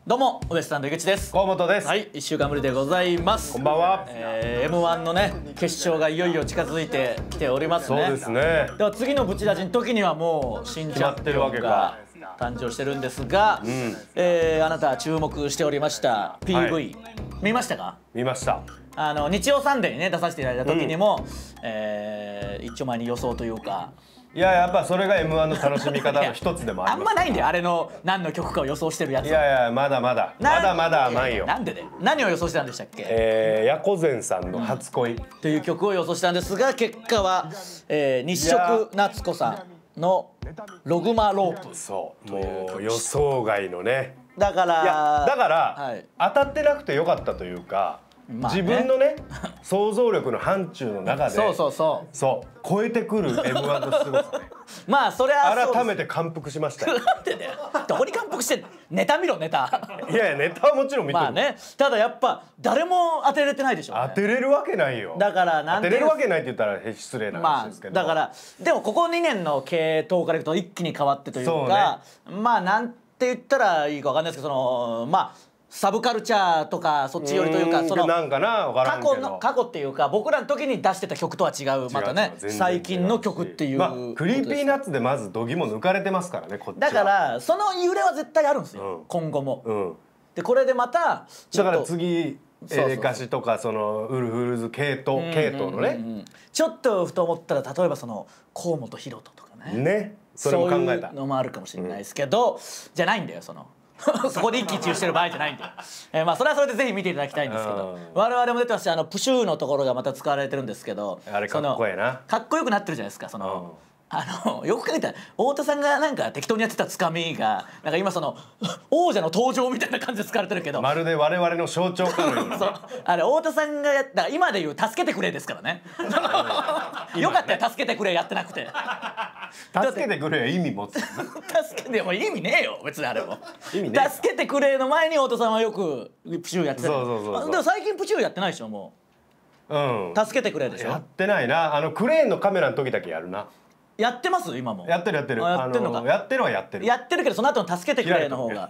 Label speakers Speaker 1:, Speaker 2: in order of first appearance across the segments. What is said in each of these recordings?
Speaker 1: どうもウエストランド井口です。
Speaker 2: 河本です。
Speaker 1: はい、1週間ぶりでございます。
Speaker 2: こんばんは。
Speaker 1: M1 のね決勝がいよいよ近づいてきておりますね。
Speaker 2: そうですね。
Speaker 1: では次のブチラジの時にはもう新チャンピオンが誕生してるんですが、あなた注目しておりました PV、はい、見ましたか？
Speaker 2: 見ました。
Speaker 1: 日曜サンデーにね出させていただいた時にも、一丁前に予想というか。
Speaker 2: いや、やっぱそれが M1 の楽しみ方の一つでもあります。
Speaker 1: あんまないんだよ、あれの何の曲かを予想してるやつ。
Speaker 2: いやいや、まだまだ甘いよ。
Speaker 1: なんでね、何を予想してたんでしたっけ？
Speaker 2: ヤコゼンさんの初恋
Speaker 1: という曲を予想したんですが、結果は、日食夏子さんのログマロープ。
Speaker 2: そうもう予想外のね。
Speaker 1: だから、
Speaker 2: はい、当たってなくてよかったというか、まあね、自分のね想像力の範疇の中でそう超えてくる M1 のすごさね。
Speaker 1: まあそれは
Speaker 2: 改めて感服しましたよ。
Speaker 1: なんでだよ、どこに感服してんの？ネタ見ろネタ。
Speaker 2: いやいや、ネタはもちろん見てる。
Speaker 1: まあね、ただやっぱ誰も当てれてないでしょ、ね、
Speaker 2: 当てれるわけないよ。
Speaker 1: だからなん
Speaker 2: 当てれるわけないって言ったら失礼な話ですけど、
Speaker 1: まあ、だからでもここ2年の系統からいくと一気に変わってというか、ね、まあなんて言ったらいいかわかんないですけど、まあサブカルチャーとかそっち寄りというか、その
Speaker 2: なんかな、
Speaker 1: 過去っていうか僕らの時に出してた曲とは違う、またね最近の曲っていう、
Speaker 2: まあ、クリーピーナッツでまず度肝抜かれてますからね、こっちは。
Speaker 1: だからその揺れは絶対あるんですよ、今後も。でこれでまた
Speaker 2: だから次エレカシとかそのウルフルズ系統のね、
Speaker 1: ちょっとふと思ったら例えばその河本大翔とかね、
Speaker 2: それも考えた。
Speaker 1: そういうのもあるかもしれないですけど、じゃないんだよ、そこで一喜一憂してる場合じゃないんで、まあそれはそれでぜひ見ていただきたいんですけど、我々も出てますし、プシューのところがまた使われてるんですけど、
Speaker 2: あれかっこええな、
Speaker 1: かっこよくなってるじゃないですか。よく考えたら太田さんがなんか適当にやってたつかみがなんか今その王者の登場みたいな感じで使われてるけど、
Speaker 2: まるで我々の象徴かのような。
Speaker 1: そう、あれ太田さんがやった今で言う「助けてくれ」ですからね。よかったよ、助けてくれやってなくて。
Speaker 2: 助けてくれは意味持つ。
Speaker 1: 助けても意味ねえよ別にあれも。
Speaker 2: 意味ねえ。
Speaker 1: 助けてくれの前に太田さんはよくプシューやってた。でも最近プシューやってないでしょ、もう。助けてくれでしょ。
Speaker 2: やってないな。クレーンのカメラの時だけやるな。
Speaker 1: やってます今も。
Speaker 2: やってる。
Speaker 1: やってるのか。
Speaker 2: やってるはやってる。
Speaker 1: やってるけどその後の助けてくれの方が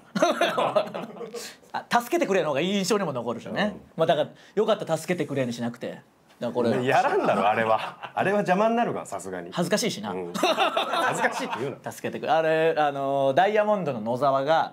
Speaker 1: 助けてくれの方が印象にも残るしね。まあだからよかった助けてくれにしなくて。これ
Speaker 2: やらんだろ、あれは邪魔になるが、さすがに
Speaker 1: 恥ずかしいしな。
Speaker 2: 恥ずかしいって言うな。
Speaker 1: 助けてくれ。あれダイヤモンドの野沢が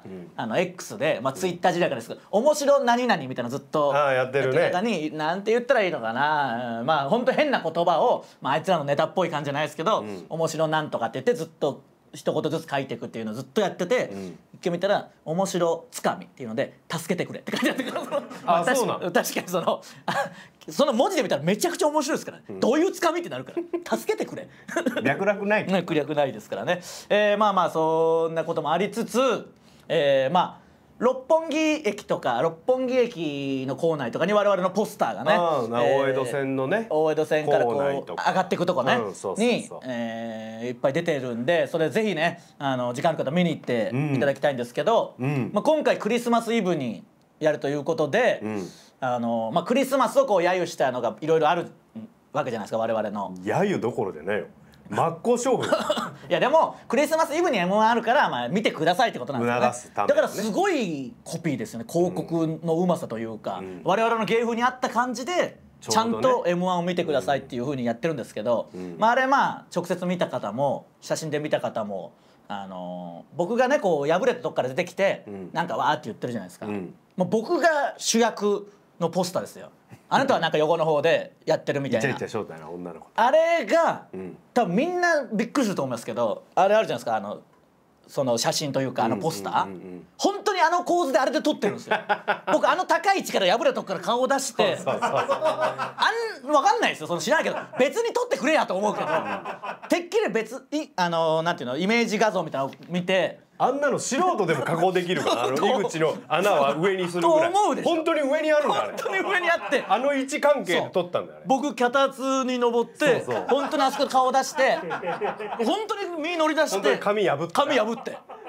Speaker 1: X でツイッター時代からですけど、面白何々みたいなずっと
Speaker 2: やってる
Speaker 1: 中になんて言ったらいいのかな、まあ本当変な言葉をあいつらのネタっぽい感じじゃないですけど、面白なんとかって言ってずっと一言ずつ書いていくっていうのをずっとやってて、一回見たら「面白つかみ」っていうので「助けてくれ」って書いてあって、
Speaker 2: そうなん。
Speaker 1: 確かにその文字で見たらめちゃくちゃ面白いですから、どういうつかみってなるから「助けてくれ」
Speaker 2: 脈絡ない
Speaker 1: 略ないですからね。まあまあそんなこともありつつ、まあ六本木駅とか六本木駅の構内とかに我々のポスターがね、
Speaker 2: 大江戸線のね、
Speaker 1: 大江戸線からこう上がっていくとこねにいっぱい出てるんで、それぜひね時間ある方見に行っていただきたいんですけど、まあ今回クリスマスイブにやるということで、まあクリスマスをこう揶揄したのがいろいろあるわけじゃないですか、我々の。
Speaker 2: 揶揄どころでねよ、真っ向勝負。
Speaker 1: いやでもクリスマスイブに M1 あるからまあ見てくださいってことなんですよね。だからすごいコピーですよね、広告のうまさというか、我々の芸風に合った感じでちゃんと M1 を見てくださいっていう風にやってるんですけど、まああれ直接見た方も写真で見た方も僕がねこう破れたとこから出てきてなんかわーって言ってるじゃないですか。もう僕が主役のポスターですよ。あなたはなんか横の方でやってるみたいな。あれが多分みんなびっくりすると思いますけど、あれあるじゃないですか、その写真というかポスター、本当に構図であれで撮ってるんですよ。僕高い位置から破れたとこから顔を出して分かんないですよ、知らないけど別に撮ってくれやと思うけど、てっきり別になんていうのイメージ画像みたいなのを見て。
Speaker 2: あんなの素人でも加工できるから、井口の穴は上にするぐらい。本当に上にあるんだ、あれ。
Speaker 1: 本当に上にあって、
Speaker 2: 位置関係で撮ったんだよね。
Speaker 1: 僕脚立に登って本当にあそこで顔出して本当に身乗り出して
Speaker 2: 紙破って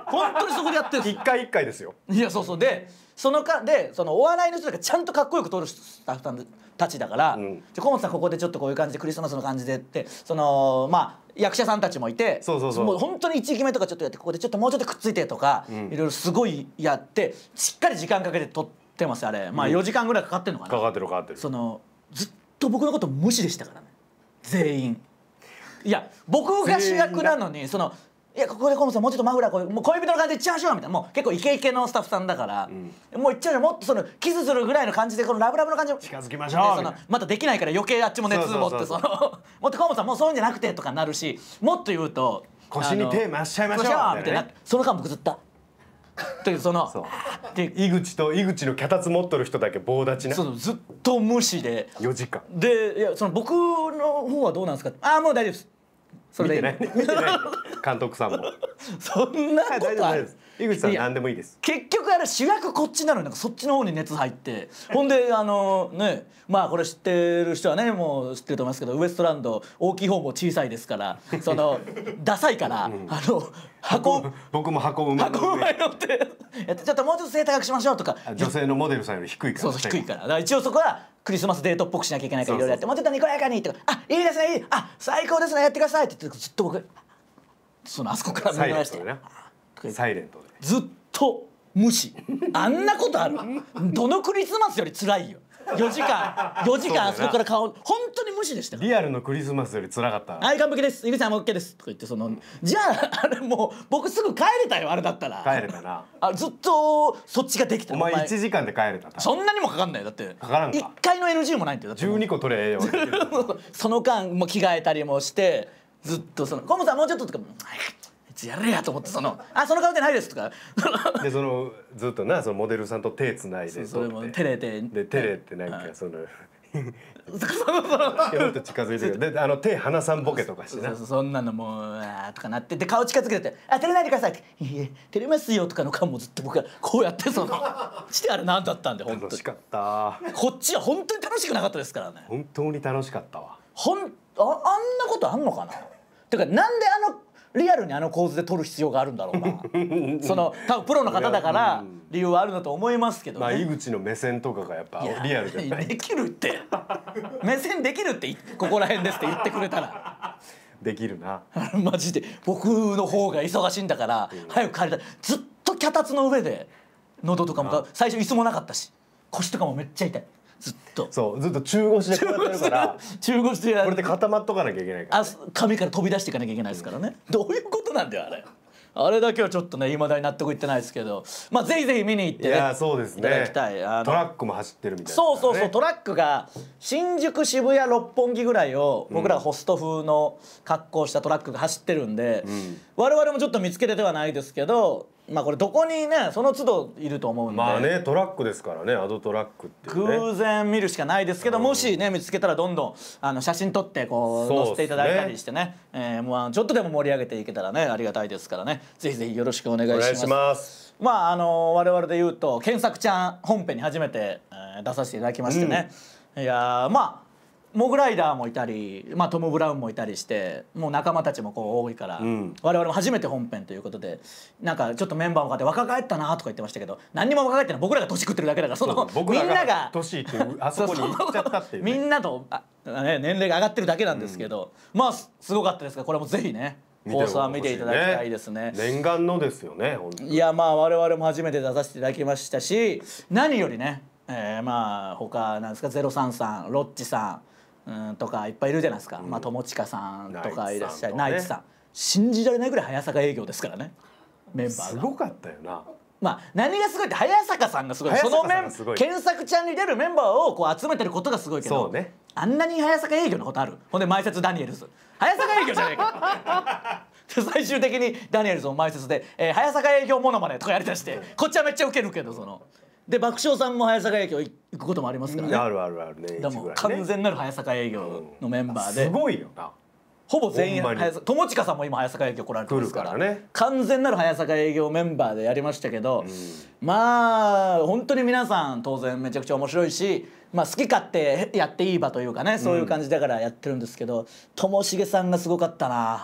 Speaker 1: 本当にそこでやってるんです。
Speaker 2: 一回一回ですよ。
Speaker 1: いやそうそうでそのお笑いの人がちゃんとかっこよく撮るスタッフさんたちだから、じゃ河本さんここでちょっとこういう感じでクリスマスの感じでってまあ役者さんたちもいて、もう本当に1撃目とかちょっとやってここでちょっともうちょっとくっついてとか、いろいろすごいやってしっかり時間かけて撮ってますあれ。まあ4時間ぐらいかかってるのかな。
Speaker 2: かかってるかかってる。
Speaker 1: ずっと僕のこと無視でしたからね全員。いや僕が主役なのにいやここで河本さんもうちょっとマフラーもう恋人の感じでいっちゃいましょうみたいな、もう結構イケイケのスタッフさんだから、もういっちゃうよ、もっとキスするぐらいの感じでこのラブラブの感じを
Speaker 2: 近づきましょう
Speaker 1: またできないから余計あっちも熱持ってもっと河本さんもうそういうんじゃなくてとかなるし、もっと言うと
Speaker 2: 腰に手回しちゃいましょう
Speaker 1: みたいな、その間僕ずっとという
Speaker 2: 井口の脚立持っとる人だけ棒立ちね。
Speaker 1: ずっと無視で
Speaker 2: 4時間
Speaker 1: で、いや僕の方はどうなんですか。ああもう大丈夫です。
Speaker 2: 見てない監督さんも
Speaker 1: そんなことある。
Speaker 2: 井口さん何でもいいです。
Speaker 1: 結局あれ主役こっちなのにそっちの方に熱入って、ほんでね、まあこれ知ってる人はねもう知ってると思いますけど、ウエストランド大きい方も小さいですからダサいから
Speaker 2: 僕も箱馬
Speaker 1: に乗ってやってちょっともうちょっと背高くしましょうとか、
Speaker 2: 女性のモデルさんより低いから。
Speaker 1: そう低いから、一応そこはクリスマスデートっぽくしなきゃいけないからいろいろやって、もうちょっとにこやかにとか、あいいですね、最高ですね、やってくださいって言ってずっと僕あそこから見まして
Speaker 2: サイレントで
Speaker 1: ずっと無視。あんなことある？どのクリスマスより辛いよ。4時間あそこから本当に無視でした。
Speaker 2: リアルのクリスマスより辛かった。
Speaker 1: はい完璧です、井口さんも OK ですとか言ってじゃああれもう僕すぐ帰れたよ、あれだったら。
Speaker 2: 帰れたな。
Speaker 1: ずっとそっちができた。
Speaker 2: お前1時間で帰れた。
Speaker 1: そんなにもかかんないよ、だって
Speaker 2: かからんか
Speaker 1: 1回の NG もないんだよ。だって
Speaker 2: 12個取れええよ
Speaker 1: その間も着替えたりもしてずっと河本さんもうちょっととかやれやと思ってその顔でないですとか
Speaker 2: でずっとなモデルさんと手つないで
Speaker 1: それも照れて
Speaker 2: で照れてなんかもっと近づいてくるで手離さんボケとかしてな、
Speaker 1: そんなのもうとかなってで顔近づけて「照れないでください」って「いえ照れますよ」とかの顔もずっと僕がこうやってしてあれ何だったんで本当に
Speaker 2: 楽しかった。
Speaker 1: こっちは本当に楽しくなかったですからね。
Speaker 2: 本当に楽しかったわ。
Speaker 1: あんなことあんのかな。てかなんでリアルに構図で撮る必要があるんだろうな多分プロの方だから理由はあるんだと思いますけどね。
Speaker 2: 井口の目線とかがやっぱリアルじゃない。
Speaker 1: できるって目線できるってここら辺ですって言ってくれたら
Speaker 2: できるな
Speaker 1: マジで。僕の方が忙しいんだから早く帰りたい。ずっと脚立の上で喉とかも最初椅子もなかったし腰とかもめっちゃ痛い。ずっと
Speaker 2: 中腰でこうやってるから
Speaker 1: 中腰で
Speaker 2: これで固まっとかなきゃいけないから、
Speaker 1: 髪から飛び出していかなきゃいけないですからね。どういうことなんだよあれだけはちょっとね未だに納得いってないですけど、ぜひぜひ見に行ってね、
Speaker 2: いやそうですね、
Speaker 1: いただきたい。
Speaker 2: トラックも走ってるみたいな、
Speaker 1: そうトラックが新宿渋谷六本木ぐらいを僕らがホスト風の格好したトラックが走ってるんで、我々もちょっと見つけれてはないですけど、これどこにねその都度いると思うんで、
Speaker 2: トラックですからね、アドトラックっていうね、
Speaker 1: 偶然見るしかないですけど、もしね見つけたらどんどん写真撮ってこう載せていただいたりしてね、もうちょっとでも盛り上げていけたらねありがたいですからね、ぜひぜひよろしくお願いします。我々で言うと検索ちゃん本編に初めて、出させていただきましてね、いやモグライダーもいたり、トム・ブラウンもいたりして、もう仲間たちも多いから、我々も初めて本編ということで、なんかちょっとメンバーもかって若返ったなとか言ってましたけど、何にも若返ってない、僕らが年食ってるだけだから、みんなが
Speaker 2: 年ってあそこに行っちゃったっていう、
Speaker 1: みんなと年齢が上がってるだけなんですけど、すごかったですから、これもぜひね放送は見ていただきたいですね。
Speaker 2: 念願のですよね。
Speaker 1: いや我々も初めて出させていただきましたし、何よりね、他なんですか、033ロッチさんとかいっぱいいるじゃないですか、友近さんとかいらっしゃい、ナイツさん、信じられないぐらい早坂営業ですからね、メンバーが
Speaker 2: すごかったよな。
Speaker 1: 何がすごいって早坂さんがすごい、その検索ちゃんに出るメンバーを集めてることがすごいけど、あんなに早坂営業のことある。ほんで前説ダニエルズ、早坂営業じゃねえか最終的にダニエルズも前説で、早坂営業モノマネとかやりだして、こっちはめっちゃウケるけど、で爆笑さんも早坂営業行くこともありますからね。
Speaker 2: あるね。
Speaker 1: でも完全なる早坂営業のメンバーで、
Speaker 2: すごいよな。
Speaker 1: ほぼ全員友近さんも今早坂営業来られてますから
Speaker 2: ね、
Speaker 1: 完全なる早坂営業メンバーでやりましたけど、本当に皆さん当然めちゃくちゃ面白いし、好き勝手やっていい場というかね、そういう感じだからやってるんですけど、ともしげさんがすごかったな。本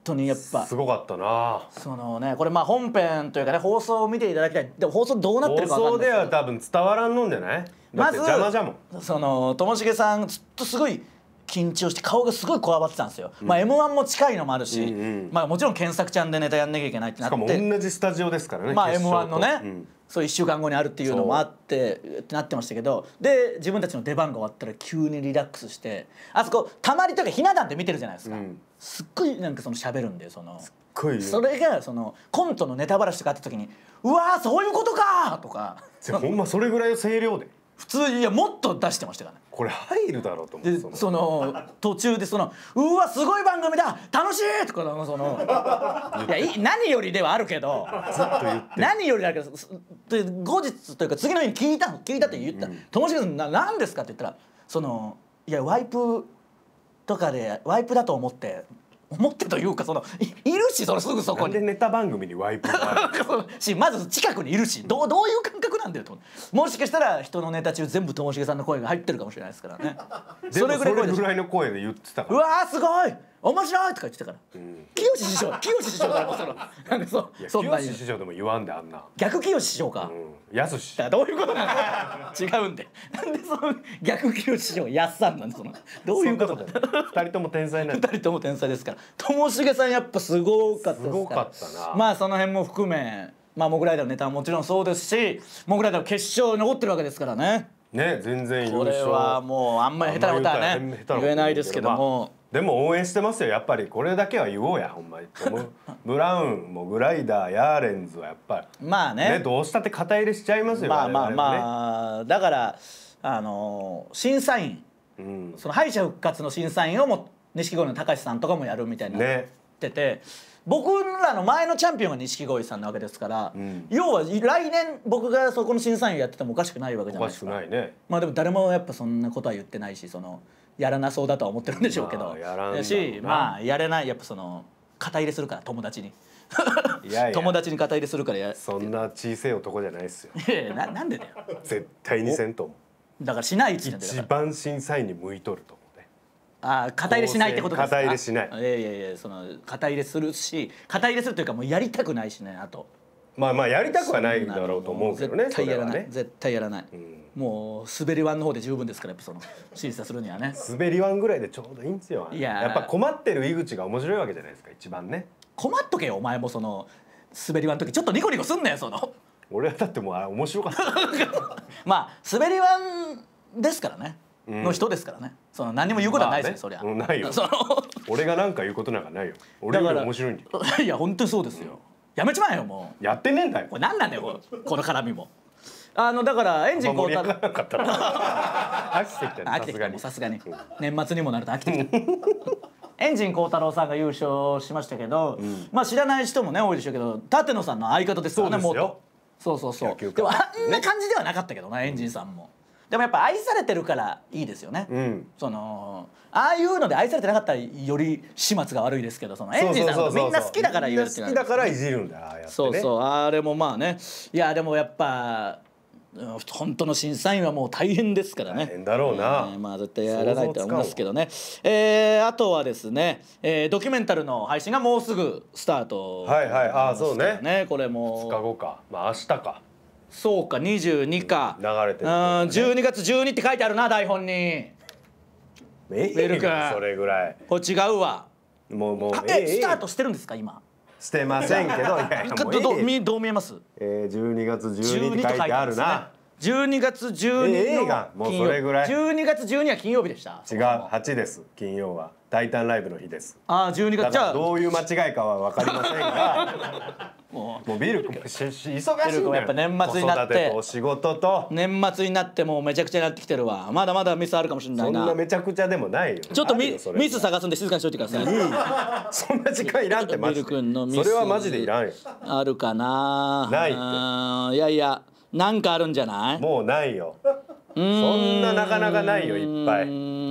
Speaker 1: 当にやっぱ
Speaker 2: すごかったな。
Speaker 1: そのねこれまあ本編というかね放送を見ていただきたい。でも放送どうなってるか分かんないですけど、
Speaker 2: 放送では多分伝わらんのんじゃない？
Speaker 1: まず
Speaker 2: 邪魔じゃもん。
Speaker 1: そのともしげさんずっとすごい緊張して顔がすごいこわばってたんですよ。まあ M1 も近いのもあるし、まあもちろん検索ちゃんでネタやんなきゃいけないってなって、
Speaker 2: しかも同じスタジオですからね。
Speaker 1: まあ M1 のね、そう1週間後にあるっていうのもあってってなってましたけど、で自分たちの出番が終わったら急にリラックスして、あそこたまりとかひな壇で見てるじゃないですか。すっごいなんかその喋るんで、それがそのコントのネタばらしとかあった時に「うわーそういうことか!」とか
Speaker 2: ほんまそれぐらいの声量で
Speaker 1: 普通いやもっと出してましたからね。
Speaker 2: これ入るだろうと思って、
Speaker 1: その途中でその「うわすごい番組だ楽しい!」とかそのいや何よりではあるけど
Speaker 2: ずっと言って
Speaker 1: 何よりだけどで後日というか次の日に聞いたって言った「ともしげさん何ですか?」って言ったらその「いやワイプとかでワイプだと思って」というかそのいるしそのすぐそこに。
Speaker 2: なんでネタ番組にワイプがある
Speaker 1: しまず近くにいるしどういう感覚なんだよと。もしかしたら人のネタ中全部ともしげさんの声が入ってるかもしれないですからね。
Speaker 2: それぐらいの声で言ってたか
Speaker 1: ら「うわーすごい面白い!」とか言ってたから清師匠だろそのなんかそんな
Speaker 2: 清師匠でも言わんであんな
Speaker 1: 逆清師匠か
Speaker 2: やすし
Speaker 1: どういうことなんですか違うんでなんでその逆清師匠やっさんなんでそのどういうことなん
Speaker 2: 2人とも天才なんで
Speaker 1: 2人とも天才ですからともしげさんやっぱすごかったですから
Speaker 2: すごかったな。
Speaker 1: まあその辺も含めまあモグライダーのネタはもちろんそうですしモグライダーの決勝に残ってるわけですからね。
Speaker 2: ね全然優勝
Speaker 1: これはもうあんまり下手なことはね言えないですけども、
Speaker 2: でも応援してますよやっぱり。これだけは言おうやほんまに。トム・ブラウンもグライダーヤーレンズはやっぱり
Speaker 1: まあね
Speaker 2: どうしたって肩入れしちゃいますよ。
Speaker 1: まあだから審査員その敗者復活の審査員をも錦鯉の高橋さんとかもやるみたいになってて、僕らの前のチャンピオンが錦鯉さんなわけですから、要は来年僕がそこの審査員をやっててもおかしくないわけじゃないですか。
Speaker 2: おかしくないね。
Speaker 1: まあでも誰もやっぱそんなことは言ってないし、そのやらなそうだとは思ってるんでしょうけど、まあやれない、やっぱその肩入れするから友達に友達に肩入れするから
Speaker 2: そんな小さい男じゃないですよ。
Speaker 1: なんでだよ。
Speaker 2: 絶対にせんと思
Speaker 1: う。だからしないっつってんだよ。
Speaker 2: 一番審査員に向いとると思うね。
Speaker 1: ああ肩入れしないってことですか。
Speaker 2: 肩入れしない。
Speaker 1: いやその肩入れするし、肩入れするというかもうやりたくないしね。あと
Speaker 2: まあやりたくはないだろうと思うけどね。
Speaker 1: 絶対やらない、絶対やらない。もう滑りワンの方で十分ですから、やっぱその審査するにはね。
Speaker 2: 滑りワンぐらいでちょうどいいんですよ。やっぱ困ってる井口が面白いわけじゃないですか一番ね。
Speaker 1: 困っとけよお前も。その滑りワンの時ちょっとニコニコすんなよその。
Speaker 2: 俺はだってもう面白かった。
Speaker 1: まあ滑りワンですからね。の人ですからね。その何も言うことはないですよ、そりゃ。
Speaker 2: ないよ。俺が何か言うことなんかないよ。俺より面白いんだよ。
Speaker 1: いや本当にそうですよ。やめちまえよもう。
Speaker 2: やってねえんだよ。
Speaker 1: これ何なんだよこの絡みも。だからエンジン
Speaker 2: 盛り上がらなかったら飽きてきたね。
Speaker 1: 飽きてきた、さすがに年末にもなると飽きてきた。エンジン幸太郎さんが優勝しましたけど、まあ知らない人もね多いでしょうけど、舘野さんの相方ですからね。そうでもあんな感じではなかったけどな、エンジンさんも。でもやっぱ愛されてるからいいですよね。そのああいうので愛されてなかったらより始末が悪いですけど、そのエンジンさんのみんな好きだから言えるっていう。
Speaker 2: 好きだからいじるんだ。
Speaker 1: そうあれもまあね。いやでもやっぱ本当の審査員はもう大変ですからね。
Speaker 2: 大変だろうな。
Speaker 1: まあ絶対やらないと思いますけどね。あとはですね、ドキュメンタルの配信がもうすぐスタート。
Speaker 2: ああそうね。
Speaker 1: これも
Speaker 2: 2日後か。まあ明日か。
Speaker 1: そうか22か。
Speaker 2: 流れてる。
Speaker 1: 12月12って書いてあるな台本に。
Speaker 2: メル君それぐらい。
Speaker 1: これ違うわ。
Speaker 2: もう
Speaker 1: スタートしてるんですか今。
Speaker 2: してませんけど、
Speaker 1: どう見えます？
Speaker 2: 12月12って書いてあるな。
Speaker 1: 12月12の
Speaker 2: もうそれぐらい。
Speaker 1: 12月12は金曜日でした。
Speaker 2: 違う、8です。金曜はタイタンライブの日です。
Speaker 1: 12月。じゃあ
Speaker 2: どういう間違いかは分かりませんが、もうビル君忙しいんだよ。
Speaker 1: やっぱ年末になって
Speaker 2: お仕事と
Speaker 1: 年末になってもうめちゃくちゃになってきてるわ。まだまだミスあるかもしれないな。
Speaker 2: そんなめちゃくちゃでもないよ。
Speaker 1: ちょっとミス探すんで静かにしといてください。
Speaker 2: そんな時間いらんってマジで。それはマジでいらんよ。
Speaker 1: あるかな。
Speaker 2: ないって。
Speaker 1: いやなんかあるんじゃない？
Speaker 2: もうないよ。そんななかなかないよ、いっぱい。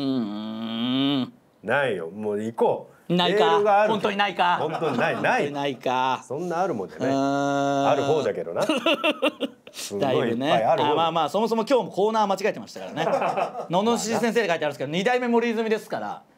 Speaker 2: ないよ、もう行こう。
Speaker 1: ないか。本当にないか。
Speaker 2: 本当にない
Speaker 1: か。
Speaker 2: そんなあるもんじゃない。ある方だけどな。すごいいっぱいある。
Speaker 1: まあそもそも今日もコーナー間違えてましたからね。ののし先生で書いてあるんですけど2代目森泉ですから。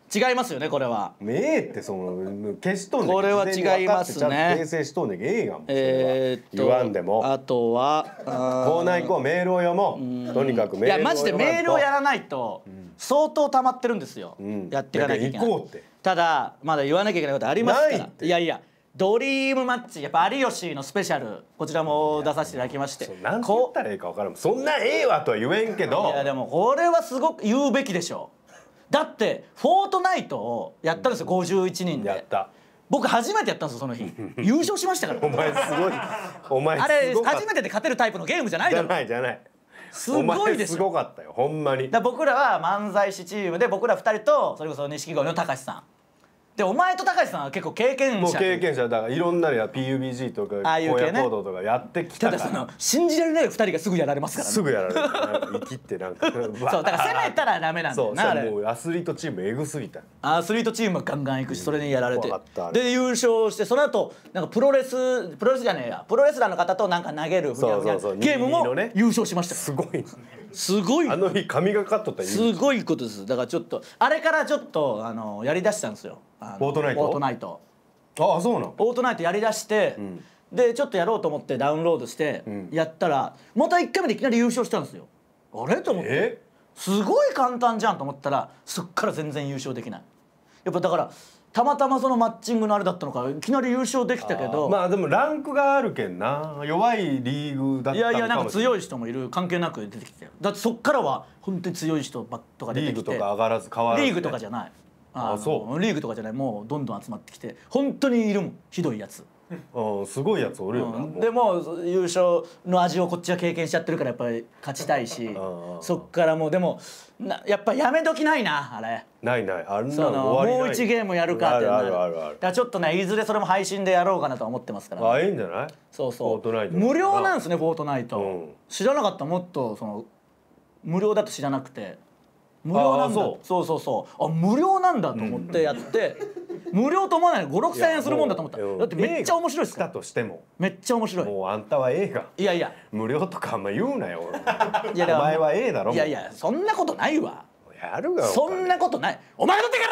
Speaker 1: 違いますよねこれは。
Speaker 2: A ってその消しとんねん。
Speaker 1: これは違いますね。
Speaker 2: 訂正しとんねん。A がもう言わんでも。
Speaker 1: あとは
Speaker 2: コーナー行こう。メールを読もう。とにかくメールを読まんと。
Speaker 1: いやマジでメールをやらないと相当溜まってるんですよ。やっていかなきゃいけない。ただまだ言わなきゃいけないことありますから。いやいや。ドリームマッチやっぱ有吉のスペシャルこちらも出させていただきまして、
Speaker 2: 何て言ったらいいか分からん。そんなええわとは言えんけど、
Speaker 1: いやでもこれはすごく言うべきでしょ。だってフォートナイトをやったんですよ51人で。
Speaker 2: やった。
Speaker 1: 僕初めてやったんですよその日。優勝しましたから。
Speaker 2: お前すごい。お前
Speaker 1: あれ初めてで勝てるタイプのゲームじゃないだろ。
Speaker 2: じゃない。
Speaker 1: すごいですよ。
Speaker 2: すごかったよほんまに。
Speaker 1: 僕らは漫才師チームで僕ら2人とそれこそ錦鯉の高橋さんで、お前と高橋さんは結構経験者。
Speaker 2: もう経験者だからいろんなや PUBG とか荒野行動とかやってきたから。
Speaker 1: ただその信じられない2人がすぐやられますからね。
Speaker 2: すぐやられる。生きってなんかそう
Speaker 1: だから攻めたらダメなんだよな。あれ
Speaker 2: もうアスリートチームエグすぎた。
Speaker 1: アスリートチームはガンガン行くしそれにやられてで優勝してその後なんかプロレスじゃねえやプロレスラーの方となんか投げるゲームも優勝しました。
Speaker 2: すごい。
Speaker 1: すごい。
Speaker 2: あの日神がかっとった。
Speaker 1: すごいことです。だからちょっとあれからちょっとやりだしたんですよ。
Speaker 2: フォートナイト。ああそうなの。
Speaker 1: フォートナイトやりだしてでちょっとやろうと思ってダウンロードしてやったらまた1回目でいきなり優勝したんですよ。あれと思ってすごい簡単じゃんと思ったらそっから全然優勝できない。やっぱだからたまたまそのマッチングのあれだったのかいきなり優勝できたけど、
Speaker 2: まあでもランクがあるけんな。弱いリーグだったのかもしれない。
Speaker 1: いやいやなんか強い人もいる関係なく出てきてよ。だってそっからは本当に強い人とか出てきて、
Speaker 2: リーグとか上がらず変わらず、
Speaker 1: リーグとかじゃない。
Speaker 2: そう
Speaker 1: リーグとかじゃない。もうどんどん集まってきて本当にいるもんひどいやつ。
Speaker 2: すごいやつおるよな。
Speaker 1: でも優勝の味をこっちは経験しちゃってるからやっぱり勝ちたいしそっからもうでもやっぱやめ時ないなあれ。
Speaker 2: ないあんなの終わりない。
Speaker 1: もう1ゲームやるかってなる。
Speaker 2: ある。
Speaker 1: だからちょっとねいずれそれも配信でやろうかなとは思ってますから。
Speaker 2: いいんじゃない。
Speaker 1: そう無料なんですねフォートナイト。知らなかった。もっとその無料だと知らなくて。無料なんだ。そう無料なんだと思ってやって無料と思わないの5、6千円するもんだと思った。だってめっちゃ面白いっすから。
Speaker 2: としても
Speaker 1: めっちゃ面白い。
Speaker 2: もうあんたは映画
Speaker 1: いや
Speaker 2: 無料とかあんま言うなよ。お前はだろ。
Speaker 1: いやそんなことないわ。
Speaker 2: やるが
Speaker 1: そんなことない。お前が取って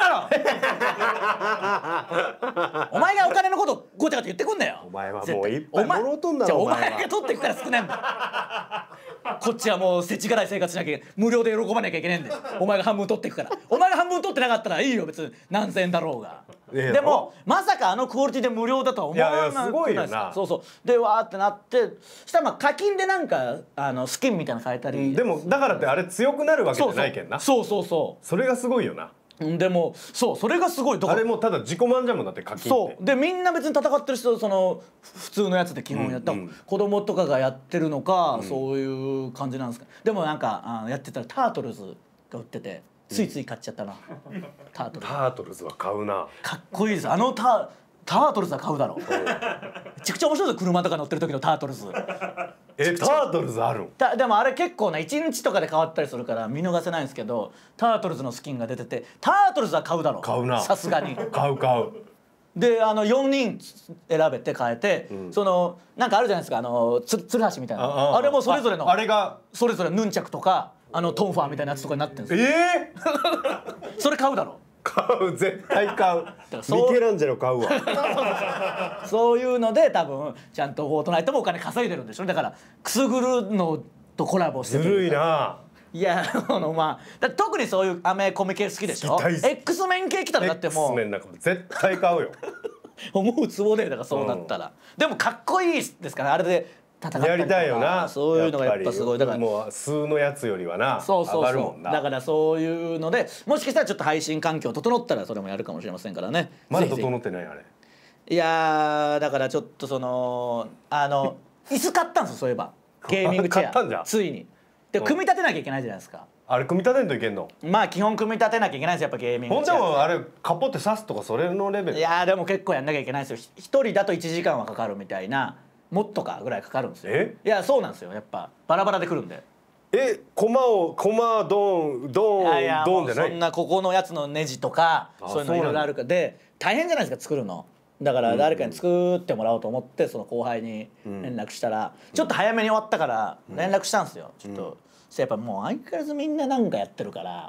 Speaker 1: からだろ。お前がお金のことごちゃごちゃ言ってくんなよ。
Speaker 2: お前はもういっぱいもろうとんだろ。
Speaker 1: お前が取ってくから少ないんだ。こっちはもう世知辛い生活しなきゃ無料で喜ばなきゃいけないんだよ。お前が半分取っていくから。お前が半分取ってなかったらいいよ別に何千円だろうが。でもまさかあのクオリティで無料だとは思わなくないですか。
Speaker 2: すごいよな。
Speaker 1: そうでわーってなってしたら課金でなんかスキンみたいなの変えたり。
Speaker 2: でもだからってあれ強くなるわけじゃないけんな。
Speaker 1: そう
Speaker 2: それがすごいよな。
Speaker 1: でもそれがすごい。
Speaker 2: あれもただ自己満じゃもんだって課金って。
Speaker 1: そうでみんな別に戦ってる人その普通のやつで基本やった子供とかがやってるのかそういう感じなんですか。でもなんかやってたらタートルズが売っててついつい買っちゃったな。タ
Speaker 2: ートルズは買うな。
Speaker 1: かっこいいです。タートルズは買うだろ。めちゃくちゃ面白いです。車とか乗ってる時のタートルズ。
Speaker 2: タートルズあるん。
Speaker 1: でもあれ結構な1日とかで変わったりするから見逃せないんですけどタートルズのスキンが出ててタートルズは買うだろ。
Speaker 2: 買うな
Speaker 1: さすがに。
Speaker 2: 買う。
Speaker 1: で4人選べて変えてそのなんかあるじゃないですかツルハシみたいなあれもそれぞれの
Speaker 2: あれが
Speaker 1: それぞれヌンチャクとかトンファーみたいなやつとかになってるんですよ。それ買うだろ。
Speaker 2: 買う絶対買う。ミケランジェロ買うわ。
Speaker 1: そういうので多分ちゃんとフォートナイトもお金稼いでるんでしょ。だからくすぐるのとコラボしてる。
Speaker 2: ずるいな。
Speaker 1: いやまあ特にそういうアメコミ系好きでしょ。X メン系来たらだってもう
Speaker 2: X メンなんか絶対買うよ。
Speaker 1: 思うツボでだからそうなったら。でもかっこいいですからあれで戦ったりとか
Speaker 2: やりたいよな。
Speaker 1: そういうのがやっぱすごい。だから
Speaker 2: もう数のやつよりはな上がるもんな。
Speaker 1: だからそういうのでもしかしたらちょっと配信環境整ったらそれもやるかもしれませんからね。
Speaker 2: まだ整ってないあれ。
Speaker 1: いやだからちょっとその椅子買ったんですよそういえば。ゲーミングチェアついに。で組み立てなきゃいけないじゃないですか。
Speaker 2: あれ組み立てんといけんの。
Speaker 1: まあ基本組み立てなきゃいけないんですよやっぱゲーミングチェア。
Speaker 2: ほんでもあれカポって刺すとかそれのレベル。
Speaker 1: いやでも結構やんなきゃいけないんですよ。一人だと1時間はかかるみたいな。もっとかぐらいかかるんですよ。いやそうなんですよやっぱバラバラでくるんで。
Speaker 2: コマドンじゃない。
Speaker 1: そんなここのやつのネジとかそういうのいろいろあるからで大変じゃないですか作るの。だから誰かに作ってもらおうと思ってその後輩に連絡したらちょっと早めに終わったから連絡したんですよ。ちょっとやっぱもう相変わらずみんななんかやってるから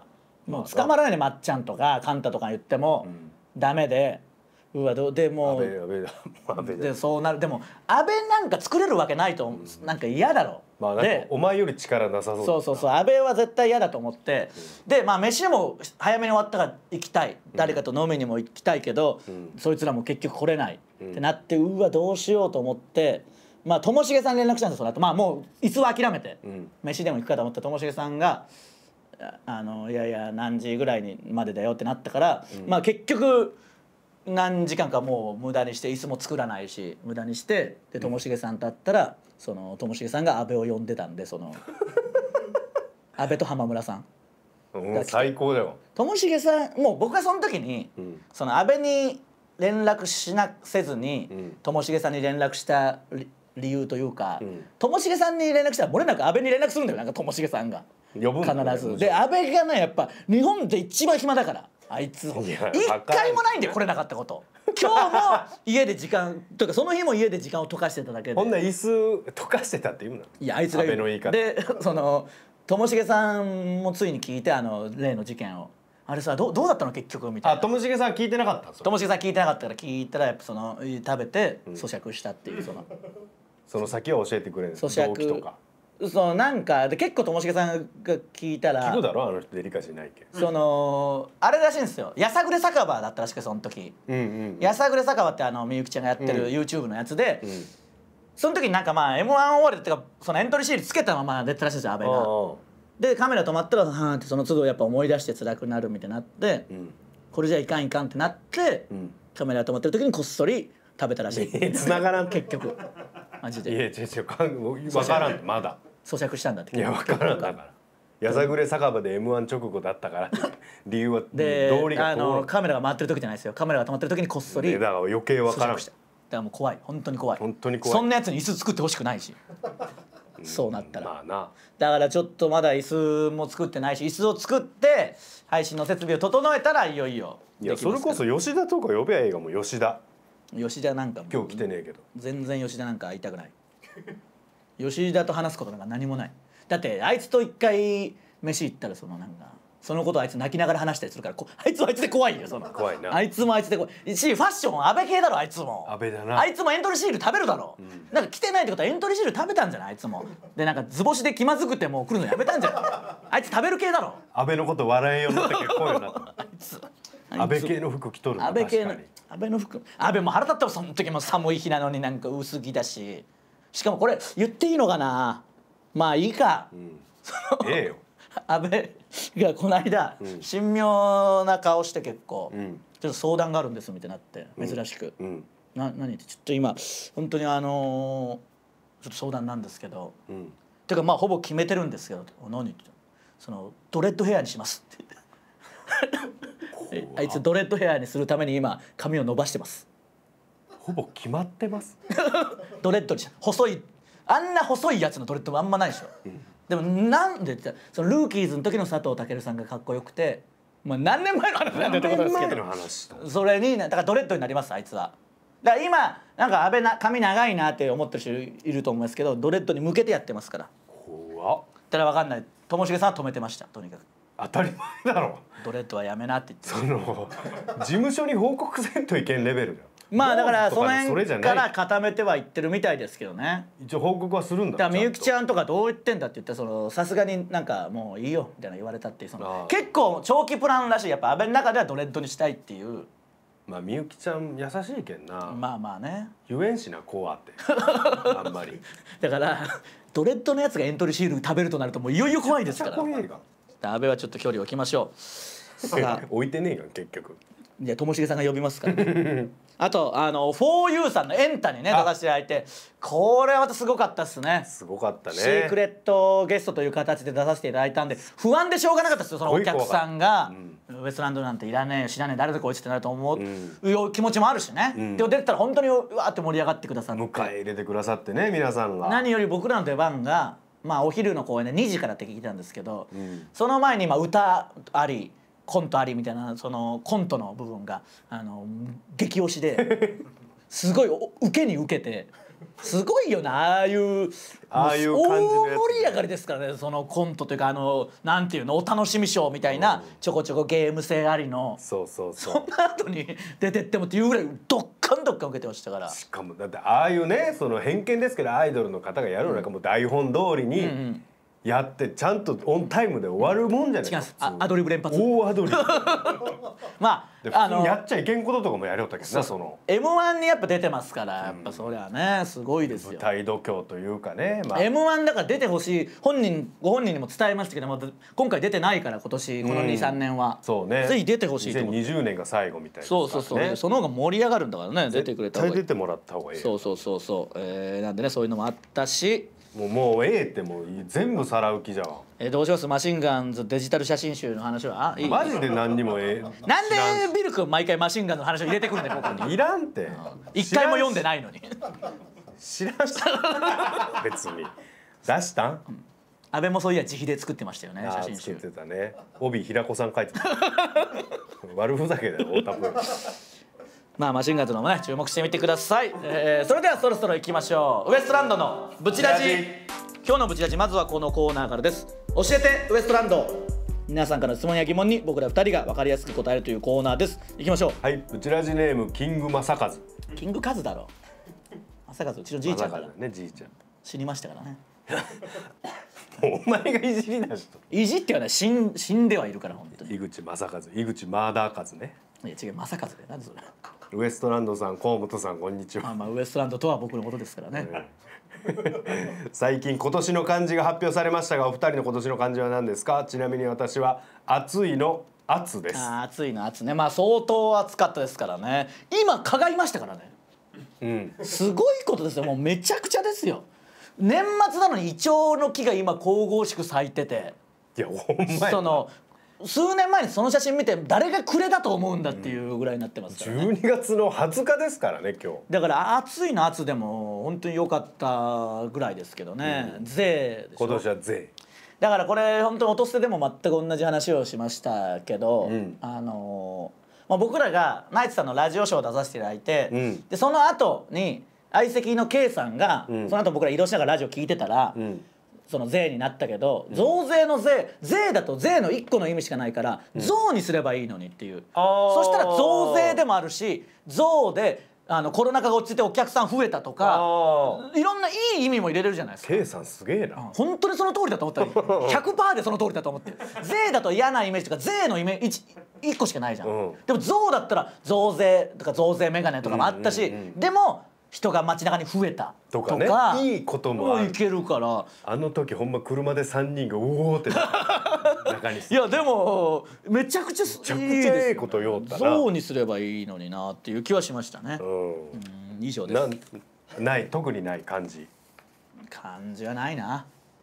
Speaker 1: もう捕まらないでまっちゃんとかカンタとか言ってもダメで、うわでもでそうなる。でも安倍なんか作れるわけないとなんか嫌だろ。
Speaker 2: まあなんかお前より力なさそう。
Speaker 1: そう安倍は絶対嫌だと思って、でまあ飯も早めに終わったから行きたい、誰かと飲みにも行きたいけど、そいつらも結局来れないってなって、うわどうしようと思って、まあともしげさんに連絡したんですよ。その後まあもう椅子は諦めて飯でも行くかと思ったともしげさんがいやいや何時ぐらいにまでだよってなったから、まあ結局何時間かもう無駄にして椅子も作らないし無駄にして、でともしげさんと会ったらそのともしげさんが安倍を呼んでたんで、その安倍と浜村さん
Speaker 2: 最高だよ。
Speaker 1: ともしげさんもう僕がその時に、その安倍に連絡せずにともしげさんに連絡した理由というか、ともしげさんに連絡したら漏れなく安倍に連絡するんだよ。なんかともしげさんが
Speaker 2: 呼ぶんだよね、
Speaker 1: 必ず。で安倍がねやっぱ日本で一番暇だから、あいつ一回もないんで来れなかったこと。今日も家で時間とかその日も家で時間を溶かしてただけで。
Speaker 2: ほんなら椅子溶かしてたって言うの。
Speaker 1: いやあいつが言う。でそのともしげさんもついに聞いて、例の事件を。あれさどうだったの結局みたいな。
Speaker 2: ともしげさん聞いてなかったんですよ。
Speaker 1: ともしげさん聞いてなかったから聞いたらやっぱその食べて咀嚼したっていう
Speaker 2: その先を教えてくれる。動機とか。
Speaker 1: そうなんかで結構ともしげさんが聞いたら
Speaker 2: 聞くだろ、あの人デリカシーないけん。
Speaker 1: そのあれらしいんですよ、やさぐれ酒場だったらしくて、その時やさぐれ酒場ってみゆきちゃんがやってる YouTube のやつで、その時になんかまあ M1 終わりっていうかそのエントリーシールつけたまま出てたらしいんですよ、安倍が。でカメラ止まったらはーってその都度やっぱ思い出して辛くなるみたいになって、これじゃいかんってなって、カメラ止まってる時にこっそり食べたらしい。
Speaker 2: 繋がらん
Speaker 1: 結局マジで。
Speaker 2: いや違う分からん、まだ
Speaker 1: 咀嚼したんだって。
Speaker 2: いや分からんだから。やさぐれ酒場で M1 直後だったから理由は道理が
Speaker 1: カメラが回ってる時じゃないですよ。カメラが止まってる時にこっそり。
Speaker 2: だから余計分からん。
Speaker 1: だからもう怖い、本当に怖い。
Speaker 2: 本当に怖い。
Speaker 1: そんなやつに椅子作ってほしくないし。そうなったら。
Speaker 2: まあな。
Speaker 1: だからちょっとまだ椅子も作ってないし、椅子を作って配信の設備を整えたらいよいよ。
Speaker 2: いやそれこそ吉田とか呼べばいいがもう吉田。
Speaker 1: 吉田なんか
Speaker 2: 今日来てねえけど。
Speaker 1: 全然吉田なんか会いたくない。吉田と話すことなんか何もない。だってあいつと一回飯行ったらそのなんかそのことあいつ泣きながら話したりするから、あいつはあいつで怖いよ。その
Speaker 2: 怖いな。
Speaker 1: あいつもあいつで怖いし、ファッション安倍系だろあいつも。
Speaker 2: 安倍だな。
Speaker 1: あいつもエントリーシール食べるだろ。なんか来てないってことはエントリーシール食べたんじゃないあいつも。でなんか図星で気まずくてもう来るのやめたんじゃないあいつ食べる系だろ。
Speaker 2: 安倍のこと笑えようになったけどこういうなった。あいつ安倍系の服着とる。
Speaker 1: 安倍系の安倍の服。安倍も腹立ったわ、その時も寒い日なのになんか薄着だし。しかもこれ言っていいのかな。まあいいか。
Speaker 2: ええよ。
Speaker 1: 安倍がこの間、神妙な顔して結構、ちょっと相談があるんですみたいになって珍しく、何ってちょっと今本当にちょっと相談なんですけど、てかまあほぼ決めてるんですけど、何ってそのドレッドヘアにしますって言ってあいつドレッドヘアにするために今髪を伸ばしてます。
Speaker 2: ほぼ決まってます。
Speaker 1: ドレッドに細い、あんな細いやつのドレッドもあんまないでしょ。でもなんでってそのルーキーズの時の佐藤健さんがかっこよくて、まあ何年前の話なんだってことですけど、それにだからドレッドになりますあいつは。だから今なんか安倍髪長いなって思ってる人いると思いますけど、ドレッドに向けてやってますから。
Speaker 2: 怖っ。
Speaker 1: だから分かんない。ともしげさんは止めてました。とにかく
Speaker 2: 当たり前だろ。
Speaker 1: ドレッドはやめなって言って。
Speaker 2: その事務所に報告せんといけんレベルだよ。
Speaker 1: まあだからその辺から固めてはいってるみたいですけどね。
Speaker 2: 一応報告はするんだ。
Speaker 1: だからみゆきちゃんとかどう言ってんだって言って、さすがになんかもういいよみたいな言われたっていう、結構長期プランらしい。やっぱ安倍の中ではドレッドにしたいっていう。
Speaker 2: まあみゆきちゃん優しいけんな。
Speaker 1: まあまあね。
Speaker 2: 言えんしなこうあってあんまり。
Speaker 1: だからドレッドのやつがエントリーシール食べるとなるともういよいよ怖いですから。安倍はちょっと距離を置きましょう。
Speaker 2: 置いてねえが結局。
Speaker 1: いやともしげさんが呼びますから。あと4U さんのエンタにね出させていただいて、これはまたすごかったっすね。
Speaker 2: すごかったね。
Speaker 1: シークレットゲストという形で出させていただいたんで不安でしょうがなかったですよ。そのお客さんがウエストランドなんていらねえ知らねえ誰だこいつってなると思う気持ちもあるしね。でも出てたら本当にうわーって盛り上がってくださって、
Speaker 2: 迎え入れてくださってね皆さんが。
Speaker 1: 何より僕らの出番がまあお昼の公演で2時からって聞いたんですけど、その前に歌ありコントありみたいな、そのコントの部分が激推しですごい受けに受けてすごいよな、ああいう
Speaker 2: 感じのやつ、
Speaker 1: 大盛り上がりですからね、そのコントというかなんていうの、お楽しみショーみたいな、ちょこちょこゲーム性ありの、そんな後に出てってもっていうぐらいドッカンドッカン受けてましたから。
Speaker 2: しかもだってああいうね、その偏見ですけどアイドルの方がやるのなんかもう台本通りにやってちゃんとオンタイムで終わるもんじゃないですか。
Speaker 1: アドリブ連発、
Speaker 2: 大アドリブ
Speaker 1: ま
Speaker 2: あやっちゃいけんこととかもやりよったけどな、その
Speaker 1: M1 にやっぱ出てますから、やっぱそりゃねすごいですよ。
Speaker 2: 舞台度胸というかね、
Speaker 1: M1 だから出てほしい、ご本人にも伝えましたけども、今回出てないから今年この 2,3 年は
Speaker 2: そうね、
Speaker 1: ぜひ出てほしいと思う。
Speaker 2: 2020年が最後みたいな。
Speaker 1: そうその方が盛り上がるんだからね、出てくれた方がいい。
Speaker 2: 絶対出てもらった方がいい。
Speaker 1: なんでね、そういうのもあったし、
Speaker 2: もうええってもう全部皿浮きじゃわ。
Speaker 1: どうします？マシンガンズデジタル写真集の話は。
Speaker 2: マジで何にもええ。
Speaker 1: なんでビル君毎回マシンガンズの話を入れてくるんだよ、ここに。
Speaker 2: いらんって。
Speaker 1: 一回も読んでないのに。
Speaker 2: 知らんし。別に出したん？
Speaker 1: 安倍もそういや自費で作ってましたよね、写真集。
Speaker 2: 作ってたね。帯平子さん書いてた。悪ふざけだよ、太田君。
Speaker 1: まあマシンガンズのもね注目してみてください。それではそろそろ行きましょう。ウエストランドのブチラジ。今日のブチラジ、まずはこのコーナーからです。教えてウエストランド。皆さんからの質問や疑問に僕ら2人が分かりやすく答えるというコーナーです。行きましょう。
Speaker 2: はい、ブチラジネームキング正和。
Speaker 1: キングカズだろ。正和うちのじいちゃんから
Speaker 2: ね、じいちゃん
Speaker 1: 死にましたからね。
Speaker 2: お前がいじりだしと。
Speaker 1: いじってはね、死んではいるから本当に。
Speaker 2: 井口正和、井口マーダーカズね。
Speaker 1: いや違う、正和でなんでそれ。
Speaker 2: ウエストランドさん、河本さん、こんにちは。
Speaker 1: ウエストランドとは僕のことですからね。
Speaker 2: 最近今年の漢字が発表されましたが、お二人の今年の漢字は何ですか？ちなみに私は暑いの暑です。
Speaker 1: 暑いの暑ね。まあ相当暑かったですからね。今蚊がいましたからね。すごいことですよ。もうめちゃくちゃですよ。年末なのにイチョウの木が今神々しく咲いてて、
Speaker 2: いやほんま
Speaker 1: や数年前にその写真見て誰が暮れだと思うんだっていうぐらいになってますからね。
Speaker 2: 12月の20日ですからね、今日。
Speaker 1: だから暑いの暑でも本当に良かったぐらいですけどね。税でしょ。
Speaker 2: 今年は税。
Speaker 1: だからこれ本当に音捨てでも全く同じ話をしましたけど、僕らがナイツさんのラジオショーを出させていただいて、でその後に相席の K さんが、その後僕ら移動しながらラジオ聞いてたら、その税になったけど、増税の税だと税の1個の意味しかないから、増にすればいいのにっていう。そしたら増税でもあるし、増でコロナ禍が落ち着いてお客さん増えたとか、いろんないい意味も入れれるじゃないですか。
Speaker 2: K さんすげえな。
Speaker 1: 本当にその通りだと思ったら 100% でその通りだと思ってる。税だと嫌なイメージとか税のイメージ1個しかないじゃん。でも増だったら増税とか増税メガネとかもあったし、でも人が街中に増えたとかね、
Speaker 2: いいこともある。
Speaker 1: いけるから。
Speaker 2: あの時ほんま車で3人がおおって中に。
Speaker 1: いやでもめちゃくちゃいいです。めちゃくちゃ
Speaker 2: ええこと言おったな。
Speaker 1: そうにすればいいのになっていう気はしましたね。以上です。
Speaker 2: ない、特にない漢字。
Speaker 1: 漢字はないな。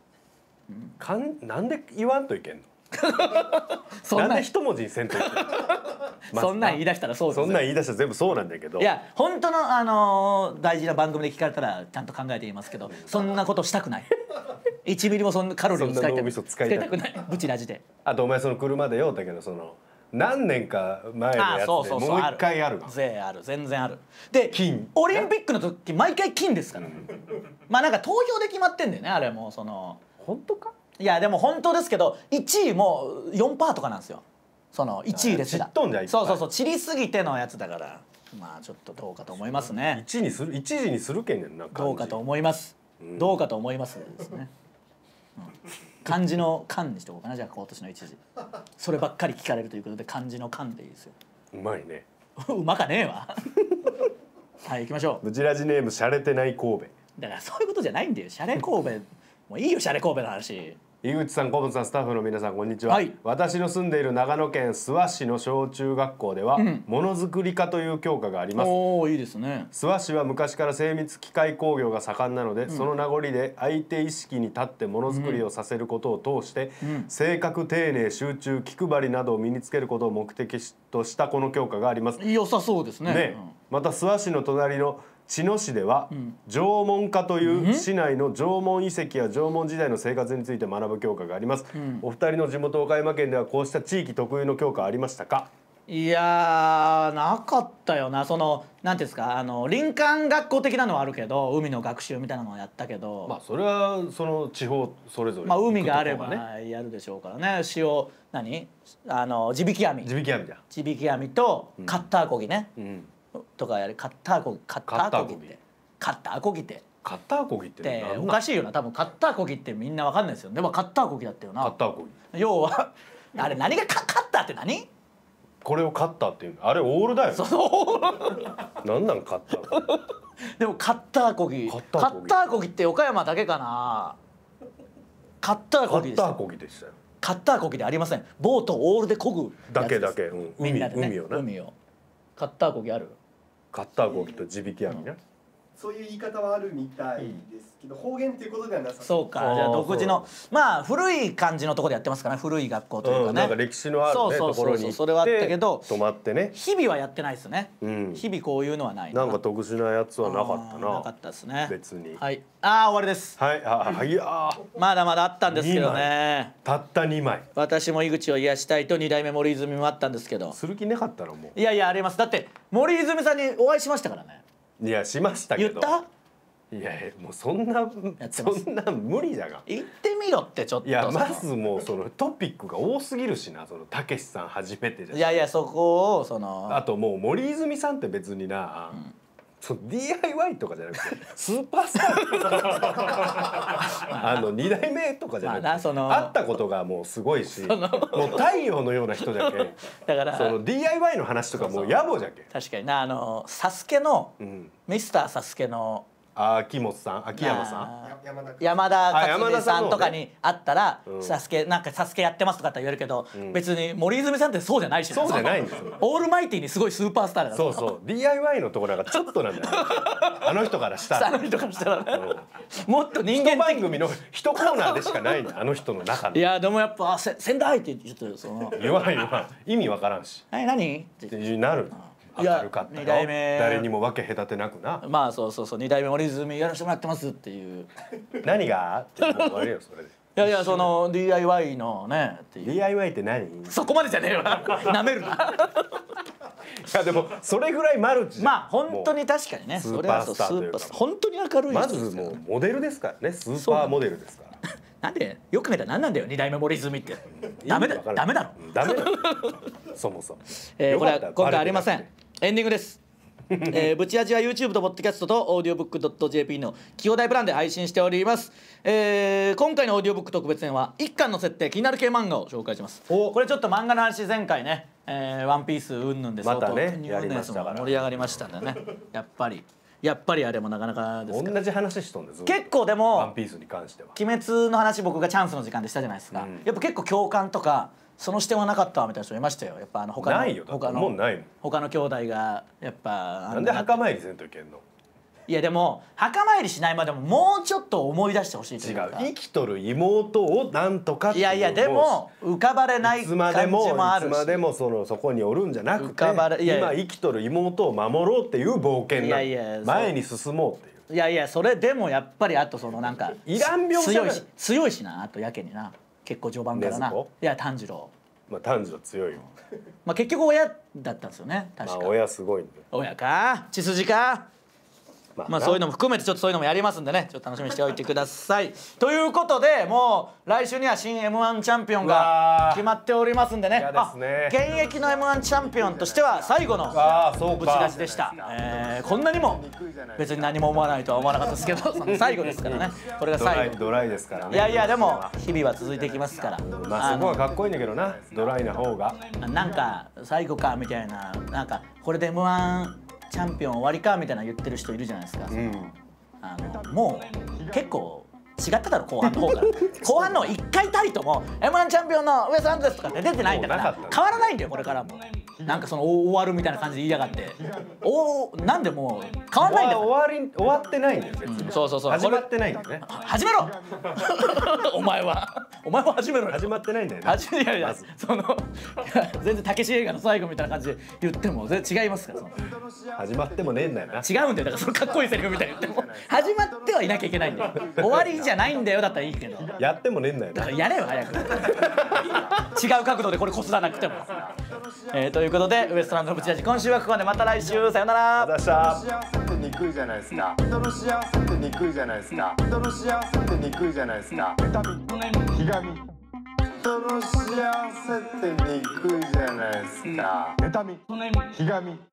Speaker 2: なんで言わんといけんの？なんで一文字にせんといけんの？
Speaker 1: そんなん言い出したらそうですよ。
Speaker 2: そんなん言い出したら全部そうなんだけど。
Speaker 1: いや本当の大事な番組で聞かれたらちゃんと考えて言いますけど、そんなことしたくない。1ミリもそんなカロリーを使いたくない。ブチラジで。
Speaker 2: あとお前その車でようだけど、その何年か前のやつでもう一回ある。
Speaker 1: 税ある、全然ある。でオリンピックの時毎回金ですから。まあなんか投票で決まってんだよね、あれもその。
Speaker 2: 本当か？
Speaker 1: いやでも本当ですけど、1位も4%とかなんですよ。その1位ですら。そう散りすぎてのやつだから、まあちょっとどうかと思いますね。
Speaker 2: 1時にするけんねんな。
Speaker 1: どうかと思います。どうかと思いますですね。漢字の漢にしておこうかな、じゃあ今年の1時。そればっかり聞かれるということで漢字の漢でいいですよ。
Speaker 2: うまいね。
Speaker 1: うまかねえわ。はい行きましょう。
Speaker 2: ブチラジネームシャレてない神戸。
Speaker 1: だからそういうことじゃないんだよ。シャレ神戸もういいよ、シャレ神戸の話。
Speaker 2: 井口さん、小本さん、スタッフの皆さん、こんにちは。私の住んでいる長野県諏訪市の小中学校では、ものづくり科という教科があります。
Speaker 1: おお、いいですね。
Speaker 2: 諏訪市は昔から精密機械工業が盛んなので、その名残で相手意識に立ってものづくりをさせることを通して、正確、丁寧、集中、気配りなどを身につけることを目的としたこの教科があります。
Speaker 1: 良さそうですね。
Speaker 2: また諏訪市の隣の茅野市では、縄文科という市内の縄文遺跡や縄文時代の生活について学ぶ教科があります。お二人の地元岡山県ではこうした地域特有の教科ありましたか？
Speaker 1: いやなかったよな。そのなんていうんですか、林間学校的なのはあるけど、海の学習みたいなのはやったけど、
Speaker 2: まあそれはその地方それぞれ、
Speaker 1: まあ海があればやるでしょうからね。地引き網、
Speaker 2: 地引き網だ。
Speaker 1: 地引き網とカッターこぎね、とかやる。カッターこぎってカッターこぎって
Speaker 2: カッターこぎって
Speaker 1: おかしいよな。多分カッターこぎってみんなわかんないですよ。でもカッターこぎだったよな。
Speaker 2: カッターこぎ、
Speaker 1: 要はあれ何がカッターって何？
Speaker 2: これをカッターっていうの、あれオールだよ。なんなんカッター。
Speaker 1: でもカッターこぎ、カッターこぎって岡山だけかな。カッターこぎでした。
Speaker 2: カッターこぎでしたよ。
Speaker 1: カッターこぎでありません。ボートをオールでこぐ
Speaker 2: だけだけ、
Speaker 1: 海をね。海をカッターこぎある？
Speaker 2: カッターこぎと地引き網ね。
Speaker 3: そういう言い方はあるみたいですけど、方言っていうことではなさ
Speaker 1: そうか。じゃあ独自のまあ古い感じのところでやってますからね。古い学校というかね。
Speaker 2: なんか歴史のあるところに
Speaker 1: それはあったけど、
Speaker 2: 泊まってね。
Speaker 1: 日々はやってないですね。日々こういうのはない。
Speaker 2: なんか特殊なやつはなかったな。
Speaker 1: なかったですね。
Speaker 2: 別に。
Speaker 1: はい。終わりです。
Speaker 2: はい。いや
Speaker 1: まだまだあったんですけどね。
Speaker 2: たった2枚。
Speaker 1: 私も井口を癒したいと2代目森泉もあったんですけど。
Speaker 2: する気なかったのもう。
Speaker 1: いやいやあります。だって森泉さんにお会いしましたからね。
Speaker 2: いやしましたけど。
Speaker 1: 言った？
Speaker 2: いやもうそんな無理だが。
Speaker 1: 言ってみろってちょっと。
Speaker 2: いやまずもうそのトピックが多すぎるしな。そのたけしさん初めてじゃん。
Speaker 1: いやいやそこを
Speaker 2: あともう森泉さんって別にな、その DIY とかじゃなくてスーパースター2代目とかじゃなくて、会ったことがもうすごいし、もう太陽のような人じゃけ。
Speaker 1: だから
Speaker 2: その DIY の話とかもう野暮じゃけ。
Speaker 1: 確かにな。サスケのミスターサスケの
Speaker 2: 秋山さん
Speaker 1: 山田勝美さんとかに会ったら「サスケなんかサスケやってます」とかって言われるけど、別に森泉さんってそうじゃないし、
Speaker 2: そうじゃないんですよ。
Speaker 1: オールマイティにすごいスーパースターだから。
Speaker 2: そうそう DIY のところがちょっとなんだよ。あの人からしたらもっと人間番組の一コーナーでしかないんだ、あの人の中の。
Speaker 1: いやでもやっぱ仙台って言って
Speaker 2: 言わん意味わからんし。
Speaker 1: 何
Speaker 2: ってなる。明るかったよ。誰にも分け隔てなくな。
Speaker 1: まあそう2代目森泉やらせてもらってますっていう。
Speaker 2: 何がってもう終わりよそれで。
Speaker 1: いやその DIY のねっていう。
Speaker 2: DIY って何？
Speaker 1: そこまでじゃねえよな。なめるな。い
Speaker 2: やでもそれぐらいマルチ。
Speaker 1: まあ本当に確かにね。
Speaker 2: スーパースターというか
Speaker 1: 本当に明るい。
Speaker 2: まずもうモデルですからね。スーパーモデルですから。
Speaker 1: なんでよく見たら何なんだよ2代目森泉って。ダメだろ。ダメだろ。
Speaker 2: そもそも。
Speaker 1: これは今回ありません。エンディングです。ブチラジは YouTube とポッドキャストと audiobook.jp の企業大プランで配信しております。今回のオーディオブック特別編は1巻の設定気になる系漫画を紹介します。これちょっと漫画の話前回ね、ワンピースうんぬんで
Speaker 2: またねやりましたから
Speaker 1: 盛り上がりましたんでね。やっぱりあれもなかなかですから。
Speaker 2: 同じ話しとんです。
Speaker 1: 結構でも
Speaker 2: ワンピースに関しては
Speaker 1: 鬼滅の話僕がチャンスの時間でしたじゃないですか。やっぱ結構共感とかその視点はなかったみたいな人いましたよ。やっぱ他の
Speaker 2: ないよ。もうないの。
Speaker 1: 他の兄弟がやっぱ
Speaker 2: なんで墓参りせんといけんの。
Speaker 1: いやでも墓参りしないまでももうちょっと思い出してほしいというか。
Speaker 2: 違う、生きとる妹をなんとかっていう。
Speaker 1: いやでも浮かばれない感じもあるし、
Speaker 2: いつまでもそこにおるんじゃなくて、今生きとる妹を守ろうっていう冒険なの。前に進もうっていう。
Speaker 1: いやそれでもやっぱりあとなんか
Speaker 2: いらん描写
Speaker 1: 強いしな。あとやけにな結構序盤からな。いや炭治郎。
Speaker 2: まあ炭治郎強いよ。
Speaker 1: まあ結局親だったんですよね確か。
Speaker 2: 親すごいんで。
Speaker 1: 親か血筋か。まあそういうのも含めてちょっとそういうのもやりますんでね、ちょっと楽しみにしておいてください。ということでもう来週には新 M1 チャンピオンが決まっておりますんでね。現役の M1 チャンピオンとしては最後のぶち出しでした。こんなにも別に何も思わないとは思わなかったですけど最後ですからね。これが最後。
Speaker 2: ドライですからね。
Speaker 1: いやでも日々は続いていきますから。
Speaker 2: まあそこはかっこいいんだけどな、ドライな方が。
Speaker 1: なんか最後かみたいな、なんかこれで M1チャンピオン終わりかみたいな言ってる人いるじゃないですか。もう結構違っただろ後半の方から後半の1回たりとも M1 チャンピオンのウエストランドですとかって出てないんだから変わらないんだよこれからも。なんか終わるみたいな感じで言いやがってなんでもう変わんないんだから。
Speaker 2: 終わってないんだよ別に。
Speaker 1: そう
Speaker 2: 始まってないんだよね。
Speaker 1: 始めろお前は始めろよ。
Speaker 2: 始まってないんだよね。
Speaker 1: いや全然たけし映画の最後みたいな感じで言っても全然違いますから。
Speaker 2: 始まってもねえんだよな。
Speaker 1: 違うんだよ。だからそのかっこいいセリフみたいに言っても始まってはいなきゃいけないんだよ。終わりじゃないんだよだったらいいけど、
Speaker 2: やってもねえんだよ。
Speaker 1: だからやれよ早く違う角度でこれこすらなくても。 ということでウエストランドのブチラジ今週はここまで。また来週さよなら。
Speaker 2: ありがとうございました。
Speaker 4: 幸せって憎いじゃないですか。人の幸せって憎いじゃないですか。人の幸せって憎いじゃないですか。妬み、ひがみ。人の幸せって憎いじゃないですか。妬み、ひがみ。